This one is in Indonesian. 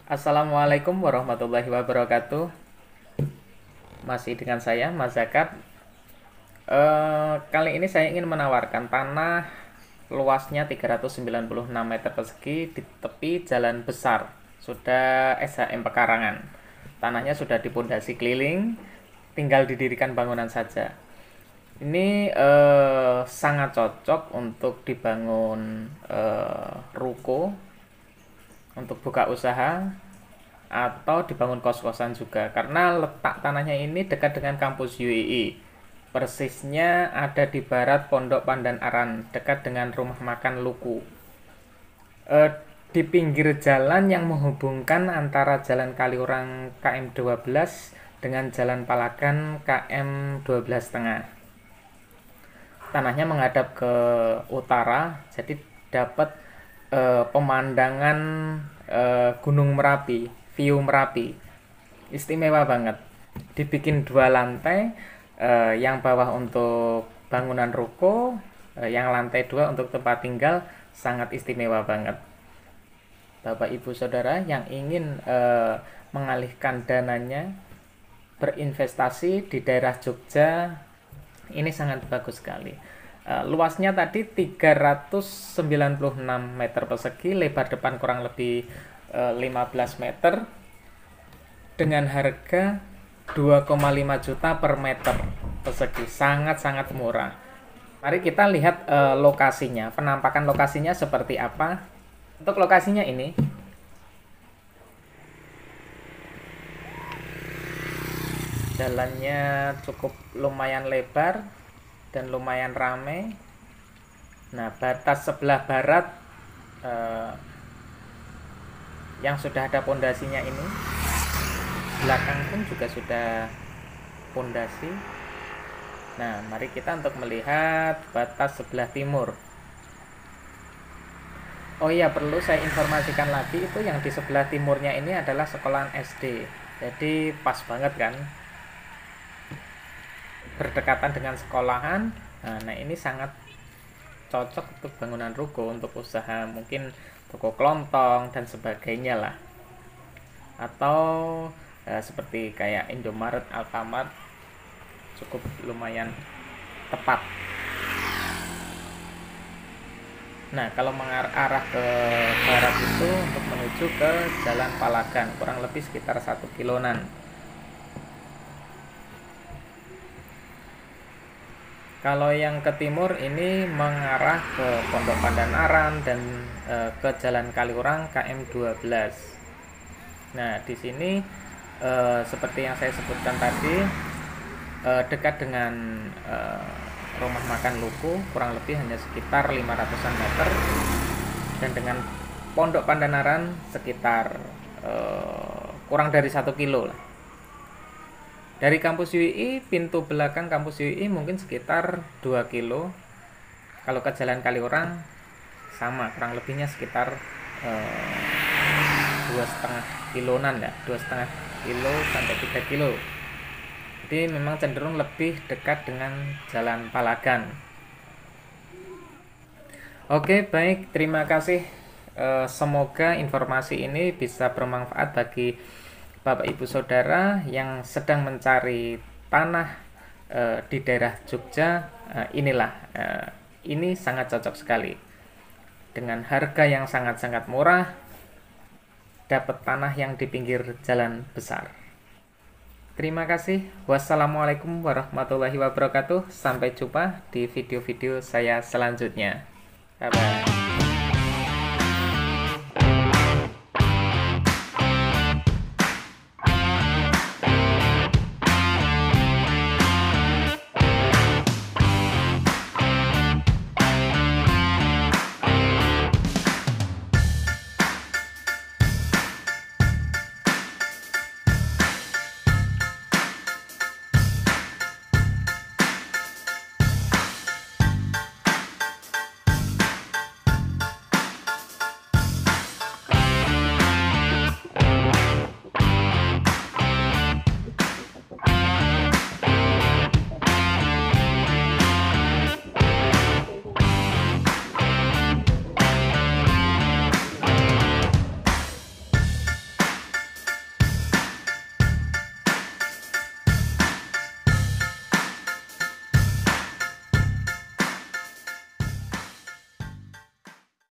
Assalamualaikum warahmatullahi wabarakatuh. Masih dengan saya, Mas Zakat. Kali ini saya ingin menawarkan tanah luasnya 396 meter persegi di tepi jalan besar. Sudah SHM Pekarangan. Tanahnya sudah dipondasi keliling, tinggal didirikan bangunan saja. Ini sangat cocok untuk dibangun ruko, untuk buka usaha, atau dibangun kos-kosan juga, karena letak tanahnya ini dekat dengan kampus UII. Persisnya ada di barat Pondok Pandan Aran, dekat dengan rumah makan Luku. Di pinggir jalan yang menghubungkan antara Jalan Kaliurang KM 12 dengan Jalan Palagan KM 12 setengah. Tanahnya menghadap ke utara, jadi dapat pemandangan Gunung Merapi, view Merapi. Istimewa banget. Dibikin 2 lantai, yang bawah untuk bangunan ruko, yang lantai 2 untuk tempat tinggal. Sangat istimewa banget. Bapak Ibu Saudara yang ingin mengalihkan dananya berinvestasi di daerah Jogja, ini sangat bagus sekali. Luasnya tadi 396 meter persegi, lebar depan kurang lebih 15 meter, dengan harga 2,5 juta per meter persegi. Sangat-sangat murah. Mari kita lihat lokasinya, penampakan lokasinya seperti apa. Untuk lokasinya ini, jalannya cukup lumayan lebar dan lumayan ramai. Nah, batas sebelah barat yang sudah ada pondasinya ini, belakang pun juga sudah pondasi. Nah, mari kita untuk melihat batas sebelah timur. Oh iya, perlu saya informasikan lagi, itu yang di sebelah timurnya ini adalah sekolahan SD. Jadi pas banget kan, berdekatan dengan sekolahan. Nah, ini sangat cocok untuk bangunan ruko, untuk usaha, mungkin toko kelontong dan sebagainya lah, atau seperti kayak Indomaret, Alfamart. Cukup lumayan tepat. Nah, kalau mengarah ke barat itu untuk menuju ke Jalan Palagan, kurang lebih sekitar 1 kiloan. Kalau yang ke timur ini mengarah ke Pondok Pandan Aran dan ke Jalan Kaliurang KM 12. Nah, di sini seperti yang saya sebutkan tadi, dekat dengan rumah makan Luku, kurang lebih hanya sekitar 500-an meter, dan dengan Pondok Pandan Aran sekitar kurang dari 1 kilo lah. Dari kampus UII, pintu belakang kampus UII mungkin sekitar 2 kilo. Kalau ke Jalan Kaliurang sama, kurang lebihnya sekitar 2,5 kiloan ya, 2,5 kilo sampai 3 kilo. Jadi memang cenderung lebih dekat dengan Jalan Palagan. Oke, baik, terima kasih. Semoga informasi ini bisa bermanfaat bagi Bapak Ibu Saudara yang sedang mencari tanah di daerah Jogja. Ini sangat cocok sekali. Dengan harga yang sangat-sangat murah, dapat tanah yang di pinggir jalan besar. Terima kasih. Wassalamualaikum warahmatullahi wabarakatuh. Sampai jumpa di video-video saya selanjutnya. Bye-bye.